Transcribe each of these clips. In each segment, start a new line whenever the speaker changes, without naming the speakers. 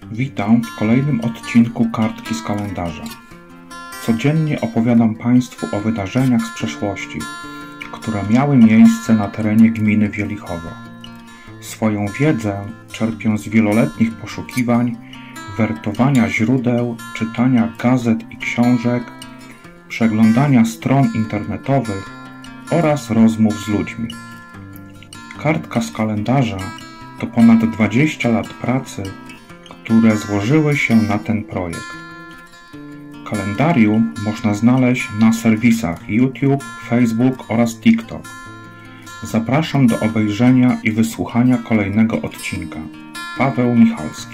Witam w kolejnym odcinku Kartki z kalendarza. Codziennie opowiadam Państwu o wydarzeniach z przeszłości, które miały miejsce na terenie gminy Wielichowo. Swoją wiedzę czerpię z wieloletnich poszukiwań, wertowania źródeł, czytania gazet i książek, przeglądania stron internetowych oraz rozmów z ludźmi. Kartka z kalendarza to ponad 20 lat pracy, które złożyły się na ten projekt. Kalendarium można znaleźć na serwisach YouTube, Facebook oraz TikTok. Zapraszam do obejrzenia i wysłuchania kolejnego odcinka. Paweł Michalski.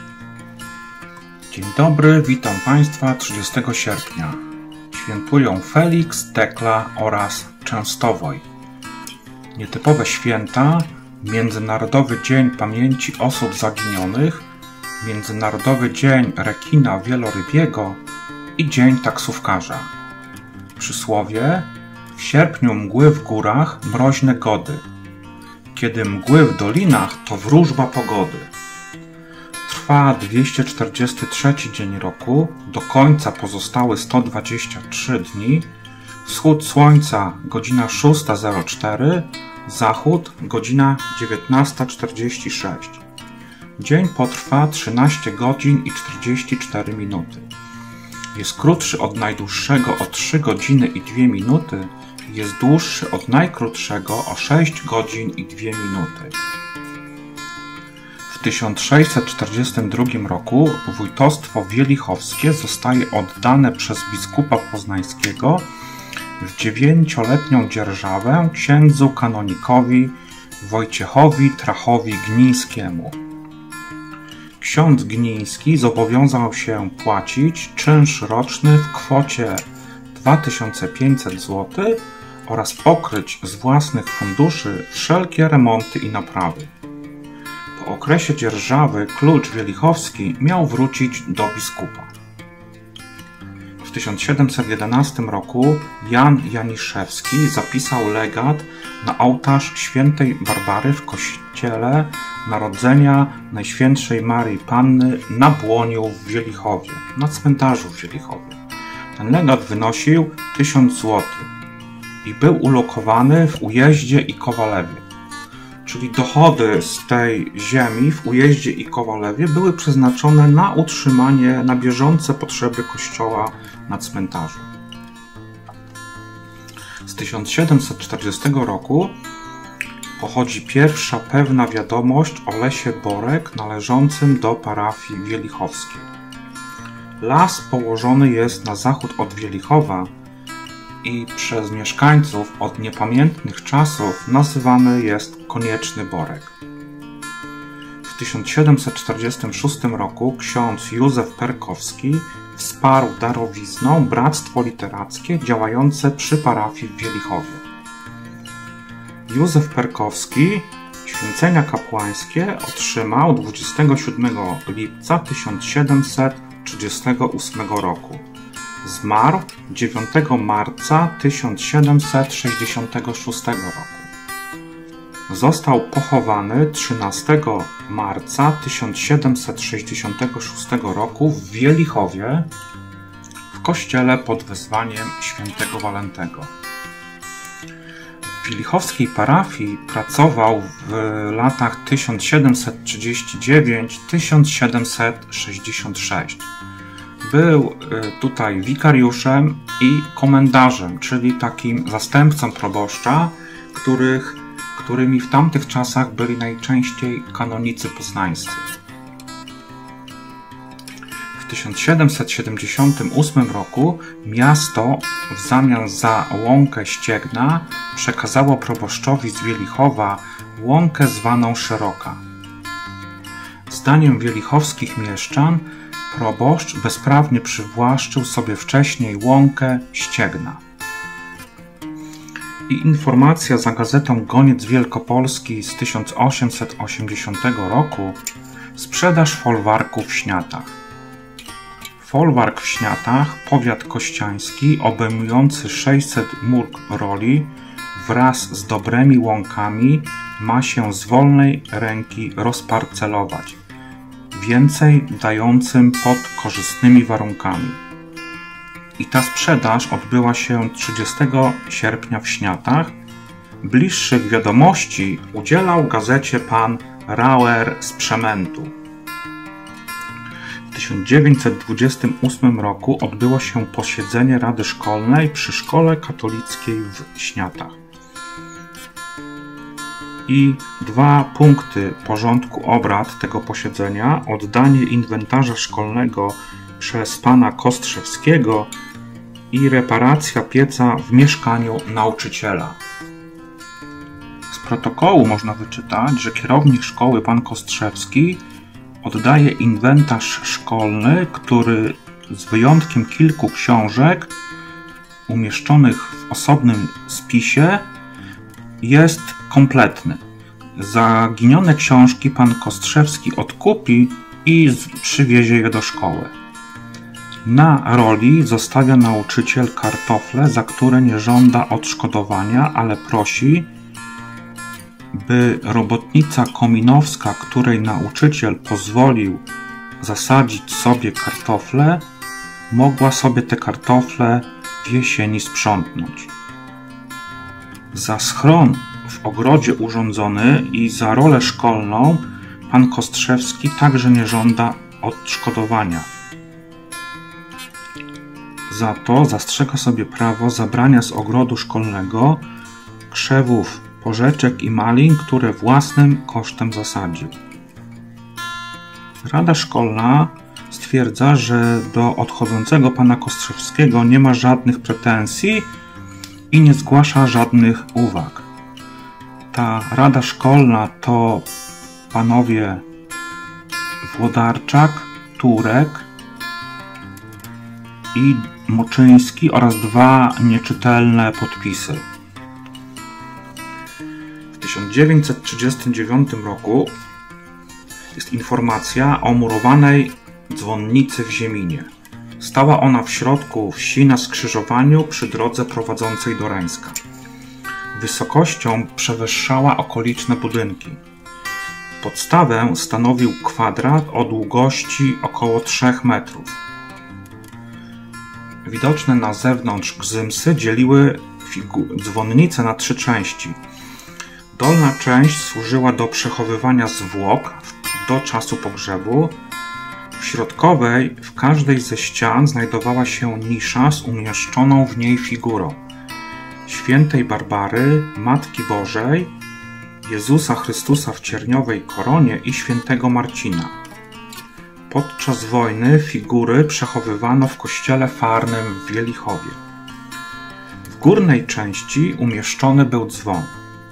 Dzień dobry, witam Państwa 30 sierpnia. Świętują Feliks, Tekla oraz Częstowoj. Nietypowe święta: Międzynarodowy Dzień Pamięci Osób Zaginionych, Międzynarodowy Dzień Rekina Wielorybiego i Dzień Taksówkarza. Przysłowie: w sierpniu mgły w górach, mroźne gody. Kiedy mgły w dolinach, to wróżba pogody. Trwa 243 dzień roku, do końca pozostały 123 dni. Wschód słońca godzina 6:04, zachód godzina 19:46. Dzień potrwa 13 godzin i 44 minuty. Jest krótszy od najdłuższego o 3 godziny i 2 minuty. Jest dłuższy od najkrótszego o 6 godzin i 2 minuty. W 1642 roku wójtostwo wielichowskie zostaje oddane przez biskupa poznańskiego w 9-letnią dzierżawę księdzu kanonikowi Wojciechowi Trachowi Gnińskiemu. Ksiądz Gniński zobowiązał się płacić czynsz roczny w kwocie 2500 zł oraz pokryć z własnych funduszy wszelkie remonty i naprawy. Po okresie dzierżawy klucz wielichowski miał wrócić do biskupa. W 1711 roku Jan Janiszewski zapisał legat na ołtarz świętej Barbary w kościele Narodzenia Najświętszej Maryi Panny na Błoniu w Wielichowie, na cmentarzu w Wielichowie. Ten legat wynosił 1000 zł i był ulokowany w Ujeździe i Kowalewie. Czyli dochody z tej ziemi w Ujeździe i Kowalewie były przeznaczone na utrzymanie, na bieżące potrzeby kościoła na cmentarzu. Z 1740 roku pochodzi pierwsza pewna wiadomość o lesie Borek należącym do parafii wielichowskiej. Las położony jest na zachód od Wielichowa i przez mieszkańców od niepamiętnych czasów nazywany jest Konieczny Borek. W 1746 roku ksiądz Józef Perkowski wsparł darowizną bractwo literackie działające przy parafii w Wielichowie. Józef Perkowski święcenia kapłańskie otrzymał 27 lipca 1738 roku. Zmarł 9 marca 1766 roku. Został pochowany 13 marca 1766 roku w Wielichowie w kościele pod wezwaniem świętego Walentego. W wielichowskiej parafii pracował w latach 1739-1766. Był tutaj wikariuszem i komendarzem, czyli takim zastępcą proboszcza, którymi w tamtych czasach byli najczęściej kanonicy poznańscy. W 1778 roku miasto w zamian za łąkę Ściegna przekazało proboszczowi z Wielichowa łąkę zwaną Szeroka. Zdaniem wielichowskich mieszczan proboszcz bezprawnie przywłaszczył sobie wcześniej łąkę Ściegna. I informacja za gazetą Goniec Wielkopolski z 1880 roku: sprzedaż folwarku w Śniatach. Folwark w Śniatach, powiat kościański, obejmujący 600 mórg roli, wraz z dobrymi łąkami ma się z wolnej ręki rozparcelować. więcej dającym pod korzystnymi warunkami. I ta sprzedaż odbyła się 30 sierpnia w Śniatach. Bliższych wiadomości udzielał gazecie pan Rauer z Przemętu. W 1928 roku odbyło się posiedzenie Rady Szkolnej przy Szkole Katolickiej w Śniatach. I 2 punkty porządku obrad tego posiedzenia: oddanie inwentarza szkolnego przez pana Kostrzewskiego i reparacja pieca w mieszkaniu nauczyciela. Z protokołu można wyczytać, że kierownik szkoły, pan Kostrzewski, oddaje inwentarz szkolny, który z wyjątkiem kilku książek umieszczonych w osobnym spisie jest kompletny. Zaginione książki pan Kostrzewski odkupi i przywiezie je do szkoły. Na roli zostawia nauczyciel kartofle, za które nie żąda odszkodowania, ale prosi, by robotnica kominowska, której nauczyciel pozwolił zasadzić sobie kartofle, mogła sobie te kartofle w jesieni sprzątnąć. Za schron w ogrodzie urządzony i za rolę szkolną pan Kostrzewski także nie żąda odszkodowania. Za to zastrzega sobie prawo zabrania z ogrodu szkolnego krzewów, porzeczek i malin, które własnym kosztem zasadził. Rada Szkolna stwierdza, że do odchodzącego pana Kostrzewskiego nie ma żadnych pretensji i nie zgłasza żadnych uwag. Ta Rada Szkolna to panowie Włodarczak, Turek i Moczyński oraz 2 nieczytelne podpisy. W 1939 roku jest informacja o murowanej dzwonnicy w Zieminie. Stała ona w środku wsi na skrzyżowaniu przy drodze prowadzącej do Reńska. Wysokością przewyższała okoliczne budynki. Podstawę stanowił kwadrat o długości około 3 metrów. Widoczne na zewnątrz gzymsy dzieliły dzwonnicę na 3 części. Dolna część służyła do przechowywania zwłok do czasu pogrzebu. W środkowej, w każdej ze ścian znajdowała się nisza z umieszczoną w niej figurą Świętej Barbary, Matki Bożej, Jezusa Chrystusa w cierniowej koronie i Świętego Marcina. Podczas wojny figury przechowywano w kościele farnym w Wielichowie. W górnej części umieszczony był dzwon.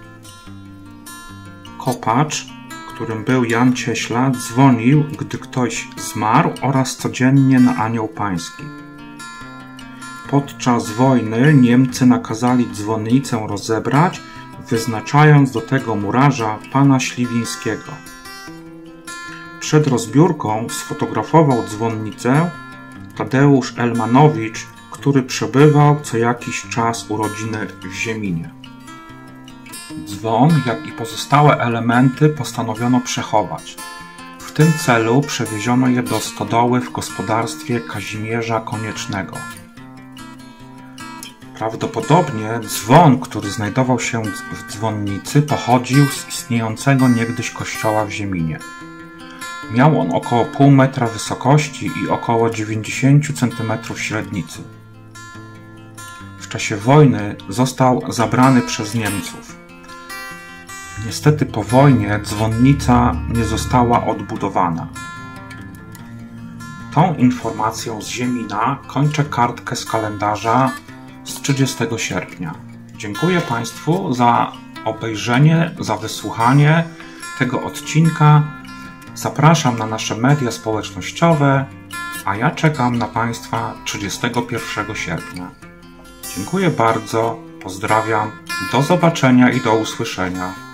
Kopacz, którym był Jan Cieśla, dzwonił, gdy ktoś zmarł, oraz codziennie na Anioł Pański. Podczas wojny Niemcy nakazali dzwonnicę rozebrać, wyznaczając do tego murarza pana Śliwińskiego. Przed rozbiórką sfotografował dzwonnicę Tadeusz Elmanowicz, który przebywał co jakiś czas urodziny w Zieminie. Dzwon, jak i pozostałe elementy postanowiono przechować. W tym celu przewieziono je do stodoły w gospodarstwie Kazimierza Koniecznego. Prawdopodobnie dzwon, który znajdował się w dzwonnicy, pochodził z istniejącego niegdyś kościoła w Zieminie. Miał on około pół metra wysokości i około 90 cm średnicy. W czasie wojny został zabrany przez Niemców. Niestety po wojnie dzwonnica nie została odbudowana. Tą informacją z Ziemina kończę kartkę z kalendarza z 30 sierpnia. Dziękuję Państwu za obejrzenie, za wysłuchanie tego odcinka. Zapraszam na nasze media społecznościowe, a ja czekam na Państwa 31 sierpnia. Dziękuję bardzo, pozdrawiam, do zobaczenia i do usłyszenia.